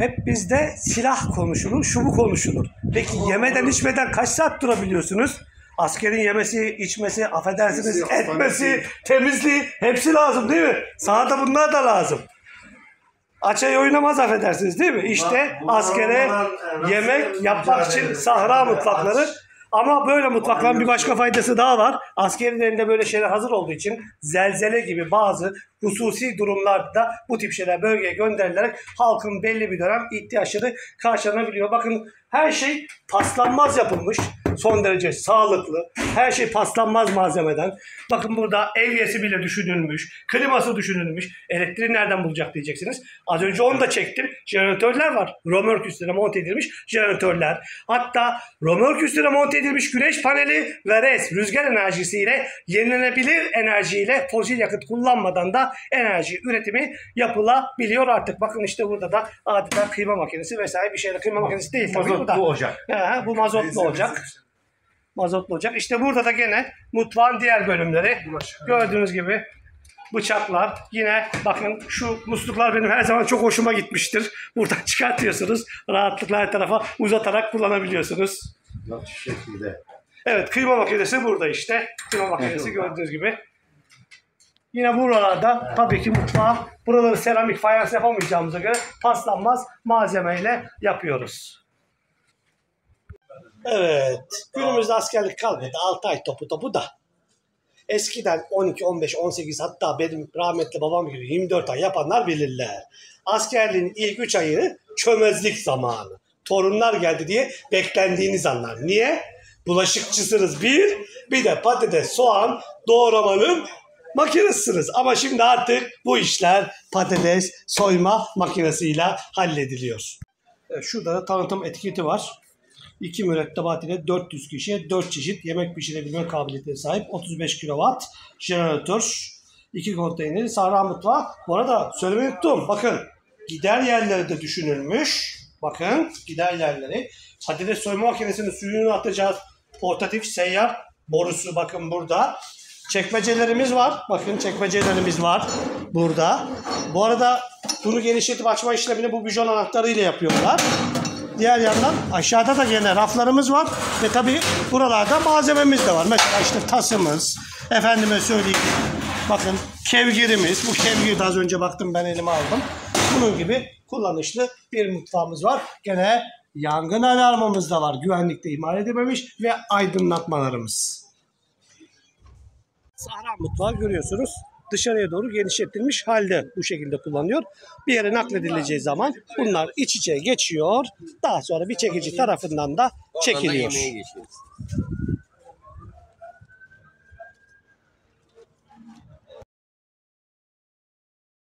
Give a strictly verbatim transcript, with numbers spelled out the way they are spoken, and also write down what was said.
Hep bizde silah konuşulur, şu bu konuşulur. Peki yemeden içmeden kaç saat durabiliyorsunuz? Askerin yemesi, içmesi, affedersiniz, etmesi, temizliği hepsi lazım değil mi? Sahada bunlar da lazım. Açayı oynamaz affedersiniz değil mi? İşte askere yemek yapmak için sahra mutfakları. Ama böyle mutfakların bir başka faydası daha var. Askerin elinde böyle şeyler hazır olduğu için zelzele gibi bazı hususi durumlarda bu tip şeyler bölgeye gönderilerek halkın belli bir dönem ihtiyaçları karşılanabiliyor. Bakın her şey paslanmaz yapılmış. Son derece sağlıklı. Her şey paslanmaz malzemeden. Bakın burada evyesi bile düşünülmüş. Kliması düşünülmüş. Elektriği nereden bulacak diyeceksiniz. Az önce onu da çektim. Jeneratörler var. Römork üstüne monte edilmiş jeneratörler. Hatta römork üstüne monte edilmiş güneş paneli ve res rüzgar enerjisiyle yenilenebilir enerjiyle fosil yakıt kullanmadan da enerji üretimi yapılabiliyor artık. Bakın işte burada da adeta kıyma makinesi vesaire bir şeyler. Kıyma makinesi değil tabii. Mazotlu Bu ocak. He, bu mazotlu ocak. Mazotlu ocak. İşte burada da gene mutfağın diğer bölümleri. Gördüğünüz gibi bıçaklar. Yine bakın şu musluklar benim her zaman çok hoşuma gitmiştir. Buradan çıkartıyorsunuz. Rahatlıkla her tarafa uzatarak kullanabiliyorsunuz. Şu şekilde. Evet, kıyma makinesi burada işte. Kıyma makinesi gördüğünüz gibi. Yine buralarda tabii ki mutfağı, buraları seramik fayans yapamayacağımıza göre paslanmaz malzemeyle yapıyoruz. Evet, günümüzde askerlik kalmadı. altı ay topu topu da. Eskiden on iki, on beş, on sekiz hatta benim rahmetli babam gibi yirmi dört ay yapanlar bilirler. Askerliğin ilk üç ayını çömezlik zamanı. Torunlar geldi diye beklendiğiniz anlar. Niye? Bulaşıkçısınız bir, bir de patates, soğan doğramanın makinesiniz. Ama şimdi artık bu işler patates soyma makinesiyle hallediliyor. Evet, şurada da tanıtım etiketi var. İki mürettebat ile dört yüz kişiye dört çeşit yemek pişirebilme kabiliyetine sahip otuz beş kilowatt jeneratör, iki konteyneri, sahra mutfağı. Bu arada söylemeyi unuttum. Bakın gider yerleri de düşünülmüş. Bakın gider yerleri. Patates soyma makinesinin suyunu atacağız. Portatif seyyar borusu bakın burada. Çekmecelerimiz var. Bakın çekmecelerimiz var burada. Bu arada bunu genişletip açma işlemini bu bijon anahtarıyla yapıyorlar. Diğer yandan aşağıda da yine raflarımız var ve tabii buralarda malzememiz de var. Mesela işte tasımız, efendime söyleyeyim, bakın kevgirimiz, bu kevgiri de az önce baktım ben elime aldım. Bunun gibi kullanışlı bir mutfağımız var. Gene yangın alarmımız da var. Güvenlikte ihmal edilmemiş ve aydınlatmalarımız. Sahra mutfağı görüyorsunuz. Dışarıya doğru genişletilmiş halde bu şekilde kullanılıyor. Bir yere nakledileceği zaman bunlar iç içe geçiyor. Daha sonra bir çekici tarafından da çekiliyor.